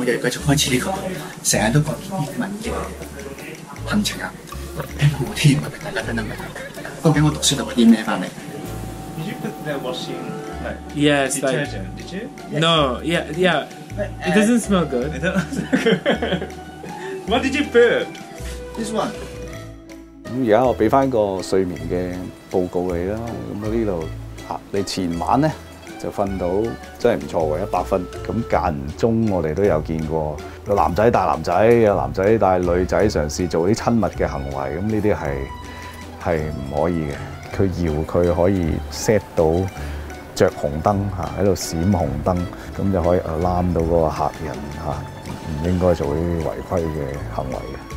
我日日繼續開始呢、個成日都講英文嘅行程啊。冇添，大家聽得明？究竟我讀書讀咗啲咩翻嚟 Did you put the washing like Yes, detergent? Did you? No, yeah. It doesn't smell good. I don't know. What did you put? ？This one。 咁而家我俾翻個睡眠嘅報告你啦。咁呢度你前晚咧就瞓到真係唔錯喎，100分。咁間唔中我哋都有見過有男仔帶男仔，有男仔帶女仔嘗試做啲親密嘅行為。咁呢啲係唔可以嘅。佢可以 set 到着紅燈喺度閃紅燈，咁就可以alarm到嗰個客人唔應該做啲違規嘅行為嘅。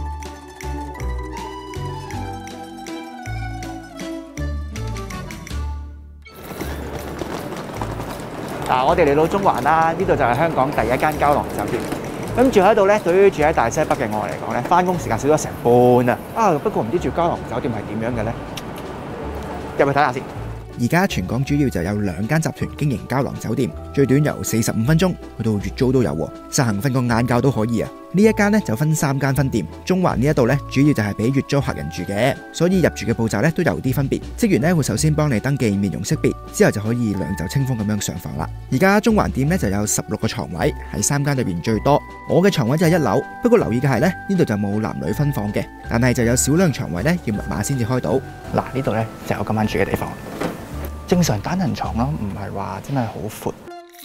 我哋嚟到中環啦，呢度就係香港第一間膠囊酒店。咁住喺度咧，對於住喺大西北嘅我嚟講咧，翻工時間少咗成半啊！不過唔知住膠囊酒店係點樣嘅咧？入去睇下先。而家全港主要就有2間集團經營膠囊酒店，最短由45分鐘去到月租都有喎，實行瞓個晏覺都可以啊！呢一間呢就分3間分店，中環呢一度呢主要就係俾月租客人住嘅，所以入住嘅步驟呢都有啲分別。職員呢會首先幫你登記面容識別，之後就可以兩袖清風咁樣上房啦。而家中環店呢就有16個床位，喺3間裏邊最多。我嘅床位就係1樓，不過留意嘅係呢度就冇男女分房嘅，但係就有少量床位呢要密碼先至開到。嗱，呢度呢就係我今晚住嘅地方。正常單人床咯，唔係話真係好闊。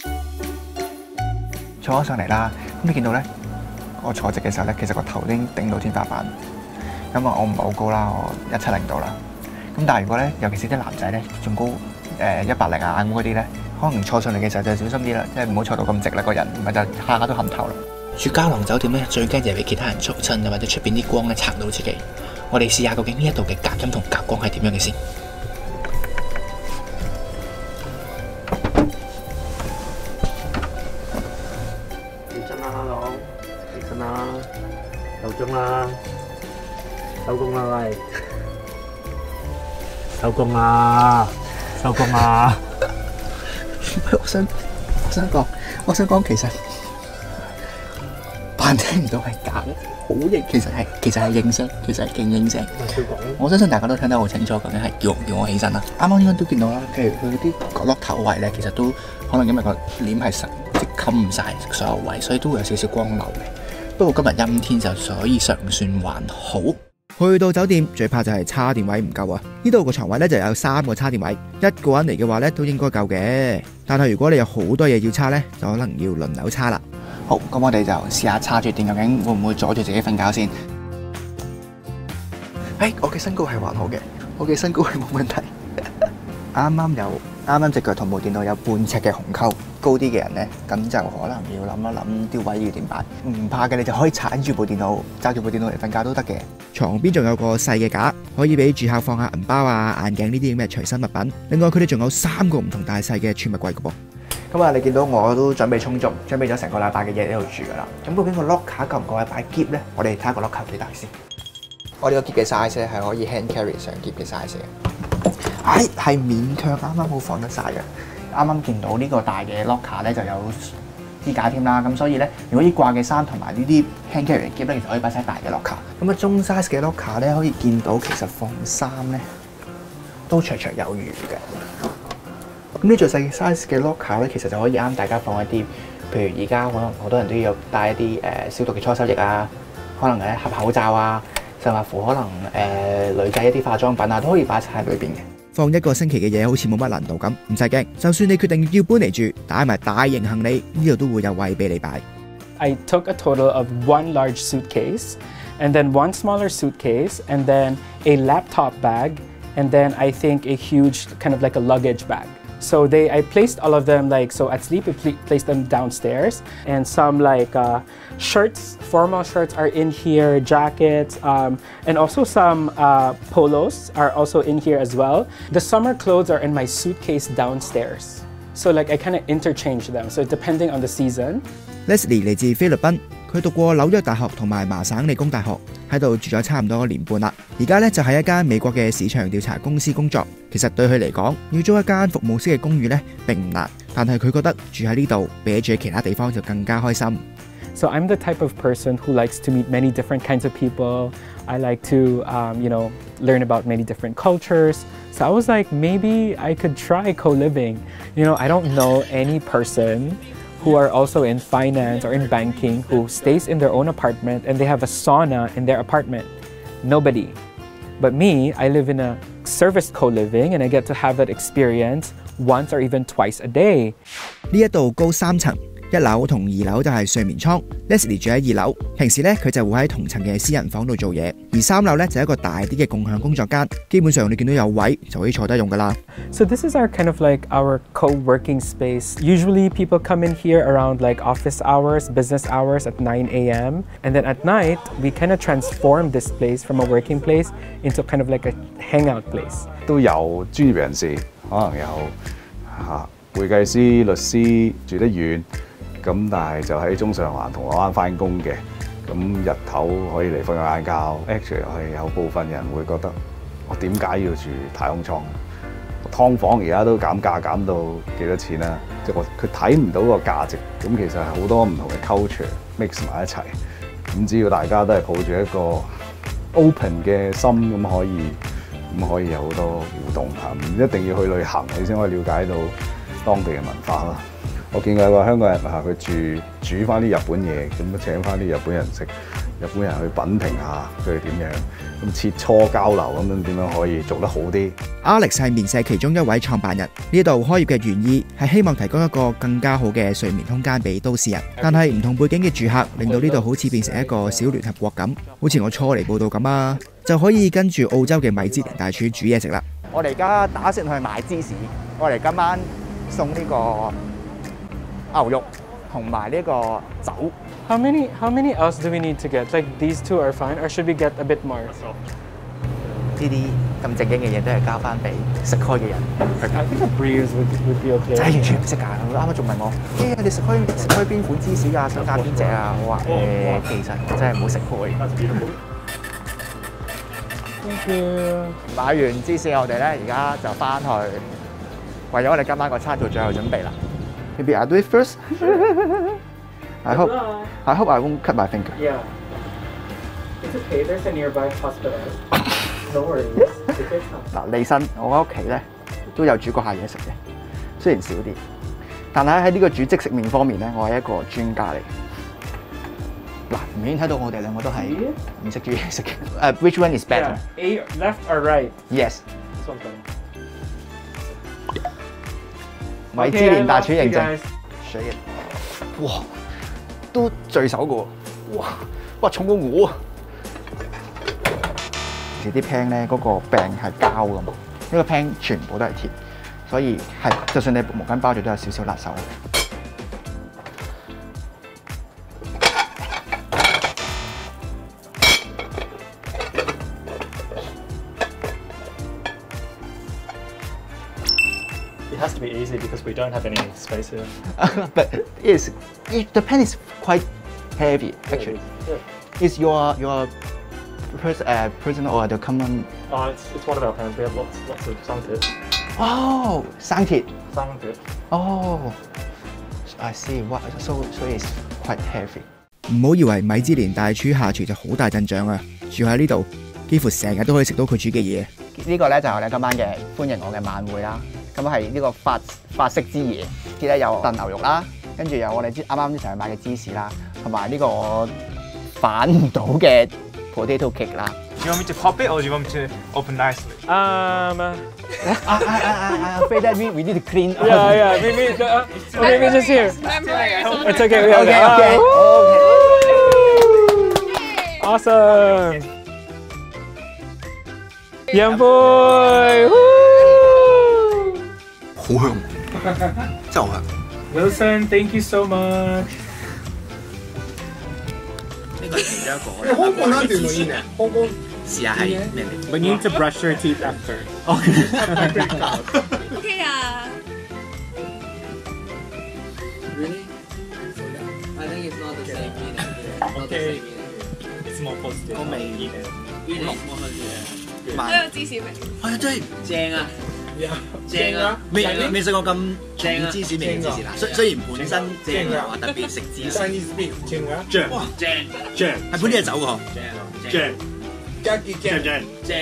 坐咗上嚟啦，咁你見到咧，我坐直嘅時候咧，其實個頭已經頂到天花板。咁我唔係好高啦，我170度啦。咁但係如果咧，尤其是啲男仔咧，仲高180啊嗰啲咧，可能坐上嚟嘅時候就小心啲啦，即係唔好坐到咁直啦，個人唔係就下下都冚頭啦。住膠囊酒店咧，最驚就係俾其他人嘈親啊，或者出邊啲光咧拆到自己。我哋試下究竟呢一度嘅隔音同隔光係點樣嘅先。 夠鐘啦，收工啦喂，收工啦，收工啦。 我想講，其實扮聽唔到係假，好應，其實係應聲，其實係勁應聲。我相信大家都聽得好清楚，究竟係叫我起身啦。啱啱應該都見到啦，譬如佢啲角落頭位咧，其實都可能因為個簾係實即冚唔晒所有位，所以都會有少少光流嘅。不過今日陰天就所以尚算還好。去到酒店最怕就係叉電位唔夠啊！呢度個床位咧就有3個叉電位，一個人嚟嘅話咧都應該夠嘅。但係如果你有好多嘢要叉咧，就可能要輪流叉啦。好，咁我哋就試下叉住電，究竟會唔會阻住自己瞓覺先？我嘅身高係還好嘅，我嘅身高係冇問題。啱啱隻腳同部電腦有半尺嘅鴻溝，高啲嘅人咧，咁就可能要諗一諗啲位要點擺。唔怕嘅，你就可以踩住部電腦，揸住部電腦嚟瞓覺都得嘅。床邊仲有個細嘅架，可以俾住客放下銀包啊、眼鏡呢啲咁嘅隨身物品。另外佢哋仲有3個唔同大細嘅儲物櫃嘅噃。咁啊，你見到我都準備充足，準備咗成個禮拜嘅嘢喺度住噶啦。咁究竟個 locker 夠唔夠擺篋咧？我哋睇下個 locker 幾大先。我呢個篋嘅 size 咧係可以 hand carry 上篋嘅 size 嘅。係勉強啱啱好放得晒嘅。啱啱見到呢個大嘅 locker 咧就有支架添啦，咁所以咧，如果啲掛嘅衫同埋呢啲 hand carry 嘅篋咧，其實可以擺晒大嘅 locker。咁啊，中 size 嘅 locker 咧可以見到其實放衫咧都綽綽有餘嘅。咁呢最細 size 嘅 locker 咧，其實就可以啱大家放一啲，譬如而家可能好多人都要帶一啲消毒嘅搓手液啊，可能盒口罩啊，甚至乎可能女仔一啲化妝品啊，都可以擺晒喺裏邊嘅。放1個星期嘅嘢好似冇乜難度咁，唔使驚。就算你決定要搬嚟住，帶埋大型行李，呢度都會有位俾你擺。 I took a total of 1 large suitcase, and then 1 smaller suitcase, and then a laptop bag, and then I think a huge kind of like a luggage bag. So I placed all of them so at sleep I placed them downstairs, and some shirts, formal shirts are in here, jackets, and also some polos are also in here as well. The summer clothes are in my suitcase downstairs. So I kind of interchange them, so depending on the season. Leslie 嚟自菲律賓，佢讀過紐約大學同埋麻省理工大學，喺度住咗差唔多1年半啦。而家咧就喺一間美國嘅市場調查公司工作。其實對佢嚟講，要租一間服務式嘅公寓咧並唔難，但係佢覺得住喺呢度比住喺其他地方就更加開心。 So I'm the type of person who likes to meet many different kinds of people. I like to, learn about many different cultures. So I was like, maybe I could try co-living. I don't know any person who are also in finance or in banking who stays in their own apartment and they have a sauna in their apartment. Nobody. But me, I live in a service co-living and I get to have that experience once or even twice a day. 呢一度高3層。1樓同2樓就係睡眠倉 ，Leslie 住喺2樓，平時咧佢就會喺同層嘅私人房度做嘢，而3樓咧就係一個大啲嘅共享工作間，基本上你見到有位就可以坐低用噶啦。 So this is our kind of like our co-working space. Usually people come in here around like office hours, business hours at 9 a.m. And then at night, we kind of transform this place from a working place into kind of like a hangout place. 都有專業人士，可能有會計師、律師住得遠。咁但係就喺中上環銅鑼灣翻工嘅，咁日頭可以嚟瞓個晏覺。Actually 係有部分人會覺得我點解要住太空艙？劏房而家都減價減到幾多錢啦？即係佢睇唔到個價值。咁其實係好多唔同嘅 culture mix 埋一齊。咁只要大家都係抱住一個 open 嘅心，咁可以有好多互動嚇，唔一定要去旅行你先可以了解到當地嘅文化啦。我見過有個香港人佢煮翻啲日本嘢，咁請翻啲日本人食，日本人去品評下佢哋點樣，咁切磋交流咁樣點樣可以做得好啲。 Alex 係面社其中一位創辦人，呢度開業嘅原意係希望提供一個更加好嘅睡眠空間俾都市人，但係唔同背景嘅住客令到呢度好似變成一個小聯合國咁，好似我初嚟報道咁啊，就可以跟住澳洲嘅米芝蓮大廚煮嘢食啦。我哋而家打算去買芝士，我哋今晚送呢個牛肉同埋呢個酒。 How many else do we need to get? Like these two are fine, or should we get a bit more? 呢啲咁正經嘅嘢都係交翻俾食開嘅人。 I think a breeze would be okay. 真係完全唔識㗎，佢啱啱仲問我：你食開邊款芝士啊？想揀邊隻啊？我話其實我真係冇食開。 Thank you. 買完芝士，我哋咧而家就翻去，為咗我哋今晚個餐做最後準備啦。Maybe I do it first. I hope I won't cut my finger. Yeah. It's okay. There's a nearby hospital. No worries. 嗱，利申我屋企咧都有煮過下嘢食嘅，雖然少啲，但係喺呢個煮即食麵方面咧，我係一個專家嚟。嗱，明顯睇到我哋兩個都係唔識煮嘢食嘅。Which one is better? A left or right? Yes. 米芝蓮大廚認證。水嘅。哇，都聚手嘅喎。哇，重過我啊！其實啲 pan 咧嗰個柄係膠㗎嘛，呢個 pan 全部都係鐵，所以就算你毛巾包住都有少少辣手。 It has to be easy because we don't have any space here. But the pan is quite heavy actually. Is your personal or the common? It's one of our pans. We have lots of 生鐵。 Oh, 生鐵。 生鐵。 Oh, I see. What? So it's quite heavy. 唔好以為米芝蓮大廚下廚就好大陣仗啊！住喺呢度，幾乎成日都可以食到佢煮嘅嘢。呢個咧就係我哋今晚嘅歡迎我嘅晚會啦。咁係呢個法式之夜，啲咧有燉牛肉啦，跟住有我哋啱啱一齊去買嘅芝士啦，同埋呢個我反唔到嘅 potato cake 啦。 Do you want me to pop it or do you want me to open nicely? I'm afraid that we need to clean. Yeah. Maybe just here. It's okay. Okay. Awesome. Young boy. 好香，真係好香。 Wilson, thank you so much. 呢個係其中一個。香港啦，段女嘅。香港試下係咩嚟 But you need to brush your teeth after. Okay 啊。 Really? I think it's not the same meaning. Okay. It's more positive. 個味 Really? 慢。 有芝士味。 係啊，真係正啊！ 正啊！ 未試過咁重芝士味嘅芝士啦。雖然本身正啊，話特別食芝士。 正哇， 正係配啲嘢走喎。 正正。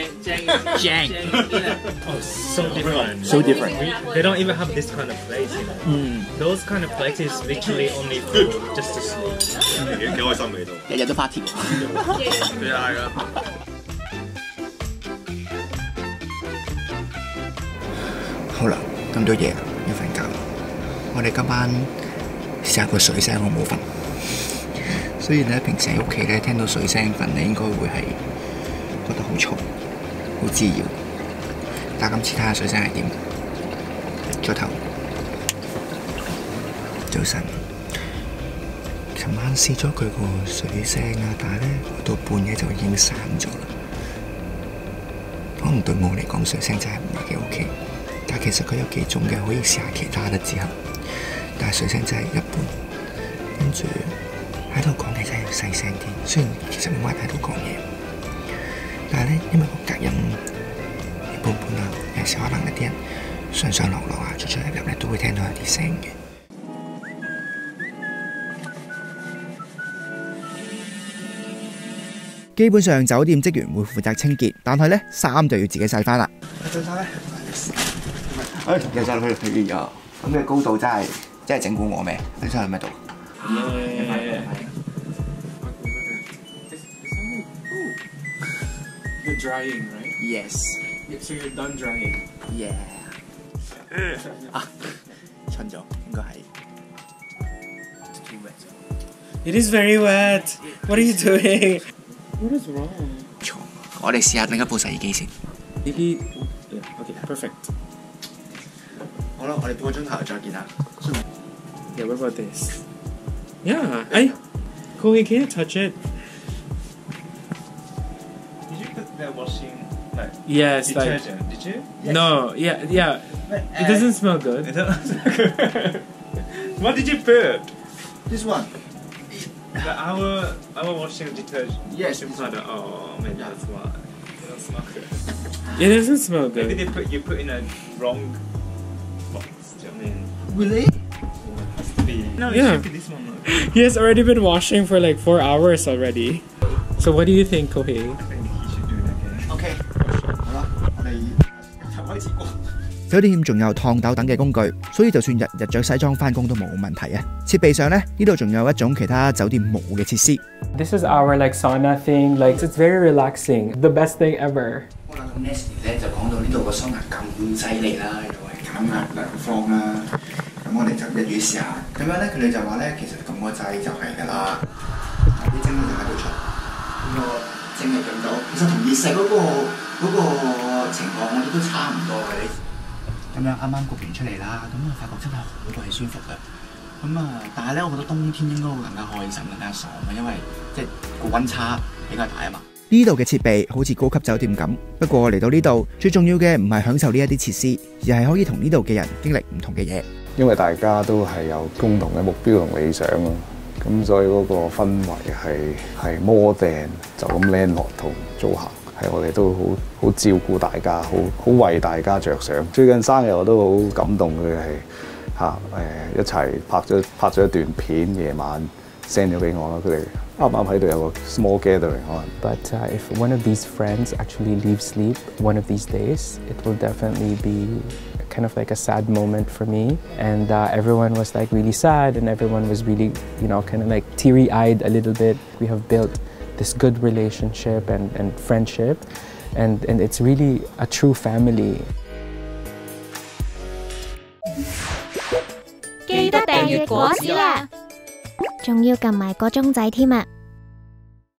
Oh, so different. So different. They don't even have this kind of place, you know. Those kind of places literally only for just to sleep. 幾開心味道。 日日都 party 喎。 係㗎。 好啦，咁都夜啦，要瞓覺。我哋今晚試下個水聲好唔好瞓？雖然咧平時喺屋企咧聽到水聲瞓咧，應該會係覺得好嘈、好滋擾。但今次睇下水聲係點。早頭，早晨。琴晚試咗佢個水聲啊，但係咧到半夜就已經散咗啦。可能對我嚟講，水聲真係唔係幾 OK。但其實佢有幾種嘅，可以試下其他嘅之後，但係水聲真係一般。跟住喺度講嘢真係要細聲啲，雖然其實冇乜喺度講嘢，但係咧因為個隔音一般般啦，有時可能有啲人上上落落啊、出出入入咧都會聽到有啲聲嘅。基本上酒店職員會負責清潔，但係咧衫就要自己洗翻啦。 對晒咧。其實佢啊，咁嘅高度真係整蠱我咩？你想去咩度？ You're drying, right? Yes. So you're done drying. Yeah. 啊，蠢咗，應該係。 It is very wet. What are you doing? What is wrong? 錯，我哋試下另一部洗衣機先。 Maybe. Yeah. Okay. Perfect. 好啦，我哋半個鐘頭再見啦。 Yeah. What about this? Yeah. Chloe, can you touch it? Did you put the washing like Yes. detergent? Did you? No. Yeah. It doesn't smell good. What did you put? This one. Our washing detergent. Yes. Powder. Oh, maybe that's why. It doesn't smell good. It doesn't smell Maybe good. you put in a wrong box. Do you know what I mean? Really? It has to be. No, it Yeah. should be this one. Look. He has already been washing for like 4 hours already. So what do you think, Kohei? I think he should do it again. OK。好啦，我哋開始過。 酒店仲有燙斗等嘅工具，所以就算日日着西裝返工都冇問題啊！設備上呢，呢度仲有一種其他酒店冇嘅設施。 This is our like sauna thing. Like it's very relaxing. The best thing ever. 好啦，咁 Nestle 咧就講到呢度個桑拿咁犀利啦，又係減壓涼風啦。咁我哋就一於試下。咁樣咧，佢哋就話咧，其實撳個掣就係㗎啦。啲蒸就喺度出，個蒸係撳到。其實同熱食嗰個情況，我哋都差唔多嘅。咁樣啱啱焗完出嚟啦，咁我發覺真係好鬼舒服嘅。咁啊，但係咧，我覺得冬天應該會更加開心、更加爽嘅，因為即係個溫差比較大啊嘛。 呢度嘅設備好似高級酒店咁，不過嚟到呢度最重要嘅唔係享受呢一啲設施，而係可以同呢度嘅人經歷唔同嘅嘢。 因為大家都係有共同嘅目標同理想啊，咁所以嗰個氛圍係more than就咁 landlord同租客。係我哋都好照顧大家，好為大家着想。最近生日我都好感動，佢係一齊拍咗一段片，夜晚 send 咗俾我啦。佢哋啱啱喺度有個 small gathering 可能。 But if one of these friends actually leaves sleep one of these days, it will definitely be kind of like a sad moment for me. And everyone was like really sad, and everyone was really, kind of like teary-eyed a little bit. We have built this good relationship and friendship, and it's really a true family. 記得訂閱果子啦，仲要撳埋個鐘仔添啊！